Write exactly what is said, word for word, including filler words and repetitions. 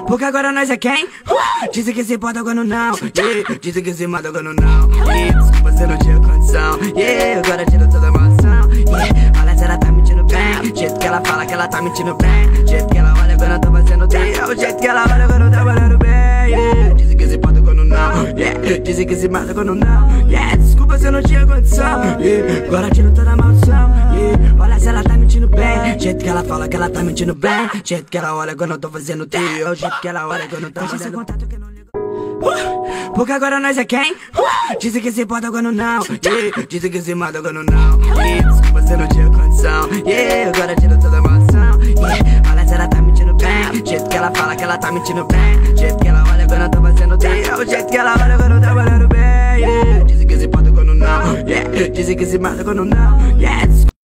Porque agora nós é quem? Uh, dizem que se pode quando não, yeah. Dizem que se mata quando não, yeah. Desculpa, você não tinha condição, yeah. Agora tira toda a emoção, yeah. Olha se ela tá mentindo bem, o jeito que ela fala que ela tá mentindo bem, o jeito que ela olha quando eu tô fazendo bem, é o jeito que ela olha quando eu tô falando bem, yeah. Dizem que se pode quando não, yeah. Dizem que se mata quando não, yeah. Desculpa, você não tinha condição, yeah. Agora tira toda a maldição, yeah. Olha se ela tá mentindo bem, o jeito que ela fala que ela tá mentindo bem, o jeito que ela olha quando eu tô fazendo bem, é o jeito que ela olha quando eu tô fazendo contato que eu não ligo. Uh, porque agora nós é quem? Uh, dizem que se pode quando não, yeah. Dizem que se mata quando não, yeah. Desculpa, você não tinha condição, yeah. Agora tira toda a emoção, yeah. Olha se ela tá mentindo bem, o jeito que ela fala que ela tá mentindo bem, o jeito que ela olha quando eu tô fazendo bem, é o jeito que ela olha quando eu tô falando bem, yeah. Dizem que se pode quando não, yeah. Dizem que se mata quando não, yeah.